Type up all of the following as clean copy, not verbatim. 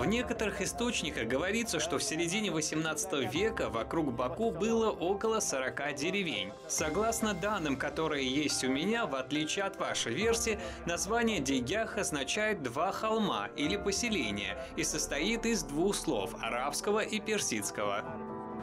некоторых источниках говорится, что в середине 18 века вокруг Баку было около 40 деревень. Согласно данным, которые есть у меня, в отличие от вашей версии, название Дегях означает «два холма» или «поселение» и состоит из двух слов – арабского и персидского.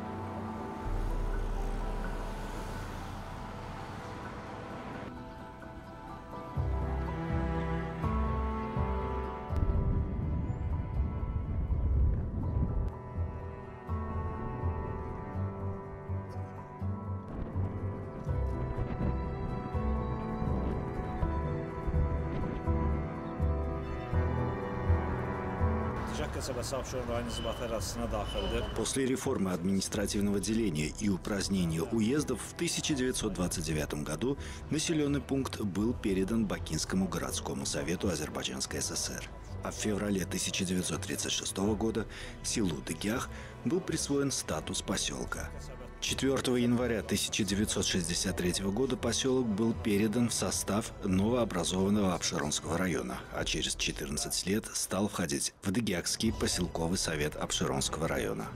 После реформы административного деления и упразднения уездов в 1929 году населенный пункт был передан Бакинскому городскому совету Азербайджанской ССР. А в феврале 1936 года селу Дегях был присвоен статус поселка. 4 января 1963 года поселок был передан в состав новообразованного Апшеронского района, а через 14 лет стал входить в Дегяхский поселковый совет Апшеронского района.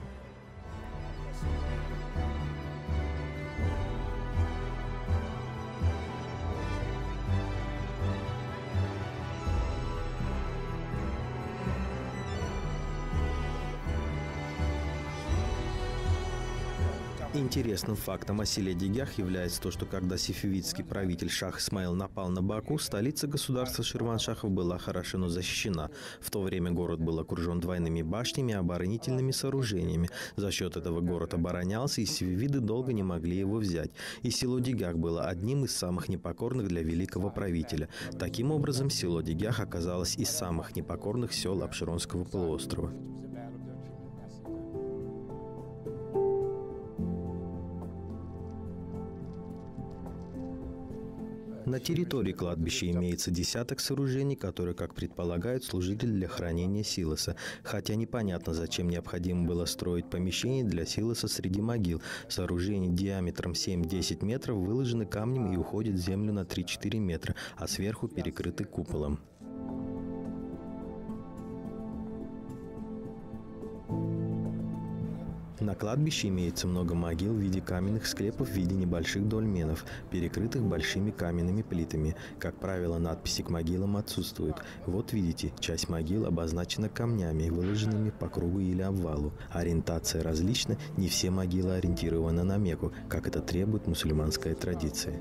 Интересным фактом о селе Дегях является то, что когда сефевидский правитель Шах Исмаил напал на Баку, столица государства Ширваншахов была хорошо защищена. В то время город был окружен двойными башнями и оборонительными сооружениями. За счет этого город оборонялся, и сефевиды долго не могли его взять. И село Дегях было одним из самых непокорных для великого правителя. Таким образом, село Дегях оказалось из самых непокорных сел Апшеронского полуострова. На территории кладбища имеется десяток сооружений, которые, как предполагают, служили для хранения силоса. Хотя непонятно, зачем необходимо было строить помещение для силоса среди могил. Сооружения диаметром 7-10 метров выложены камнем и уходят в землю на 3-4 метра, а сверху перекрыты куполом. На кладбище имеется много могил в виде каменных склепов в виде небольших дольменов, перекрытых большими каменными плитами. Как правило, надписи к могилам отсутствуют. Вот видите, часть могил обозначена камнями, выложенными по кругу или обвалу. Ориентация различна, не все могилы ориентированы на Мекку, как это требует мусульманская традиция.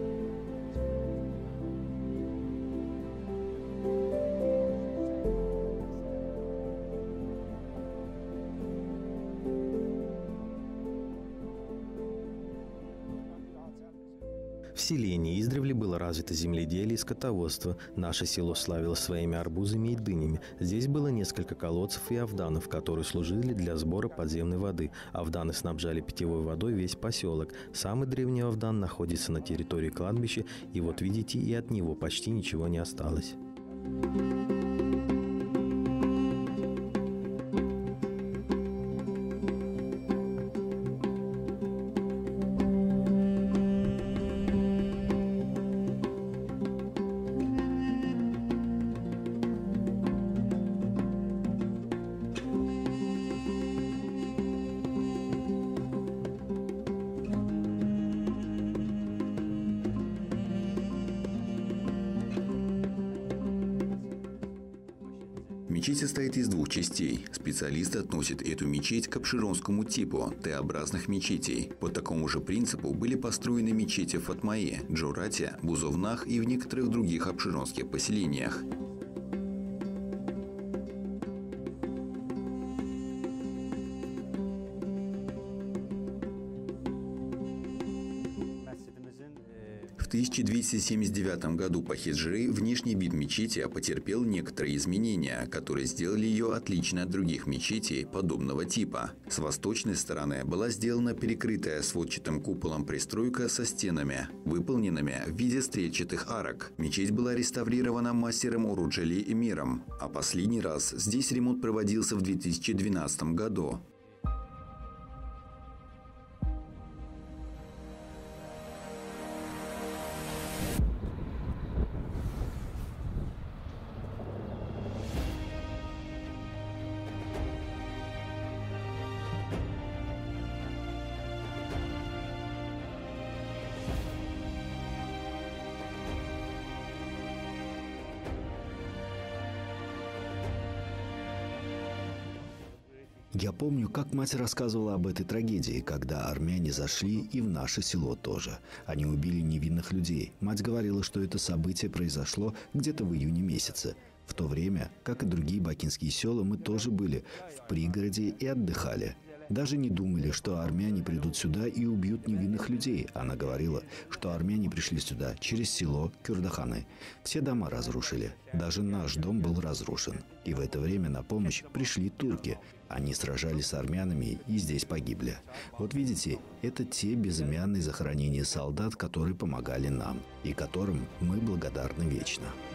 В селении издревле было развито земледелие и скотоводство. Наше село славилось своими арбузами и дынями. Здесь было несколько колодцев и авданов, которые служили для сбора подземной воды. Авданы снабжали питьевой водой весь поселок. Самый древний авдан находится на территории кладбища, и вот видите, и от него почти ничего не осталось. Мечеть состоит из двух частей. Специалисты относят эту мечеть к апшеронскому типу Т-образных мечетей. По такому же принципу были построены мечети в Фатмае, Джурате, Бузовнах и в некоторых других апшеронских поселениях. В 1279 году по хиджре внешний вид мечети потерпел некоторые изменения, которые сделали ее отличной от других мечетей подобного типа. С восточной стороны была сделана перекрытая сводчатым куполом пристройка со стенами, выполненными в виде стрельчатых арок. Мечеть была реставрирована мастером Уруджали Эмиром, а последний раз здесь ремонт проводился в 2012 году. Я помню, как мать рассказывала об этой трагедии, когда армяне зашли и в наше село тоже. Они убили невинных людей. Мать говорила, что это событие произошло где-то в июне месяце. В то время, как и другие бакинские села, мы тоже были в пригороде и отдыхали. Даже не думали, что армяне придут сюда и убьют невинных людей. Она говорила, что армяне пришли сюда через село Кюрдаханы. Все дома разрушили. Даже наш дом был разрушен. И в это время на помощь пришли турки. Они сражались с армянами и здесь погибли. Вот видите, это те безымянные захоронения солдат, которые помогали нам и которым мы благодарны вечно.